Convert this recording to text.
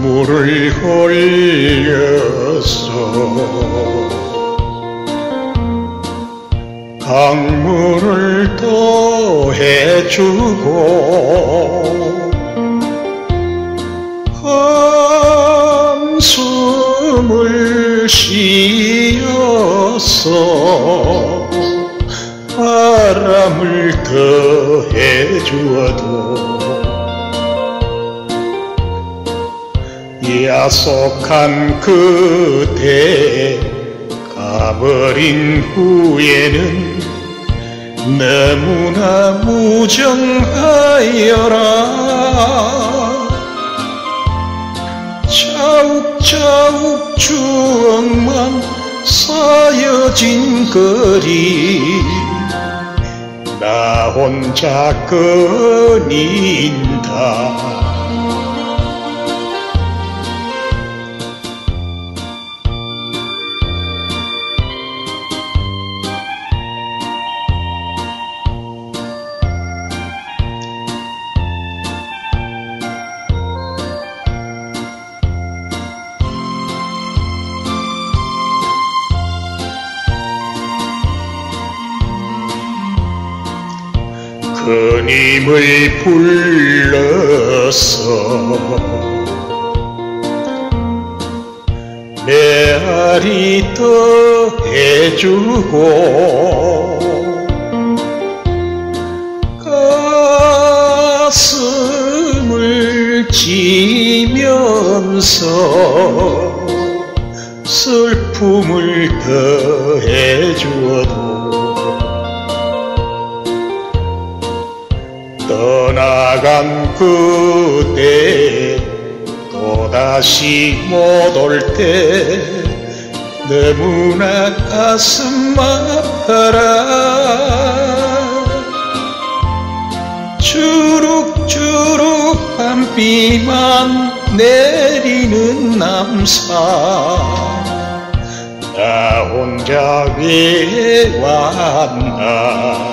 물을 흘렸어. 강물을 더해주고 한숨을 쉬었어. 바람을 더해주어도 야속한 그대 가버린 후에는 너무나 무정하여라. 차욱차욱 추억만 쌓여진 거리 나 혼자 거닌다. 그님을 불러서 메아리 더해주고 가슴을 지면서 슬픔을 더해주어도 떠나간 그대 또다시 못 올 때 너무나 가슴 아파라. 주룩주룩한 비만 내리는 남산 나 혼자 왜 왔나.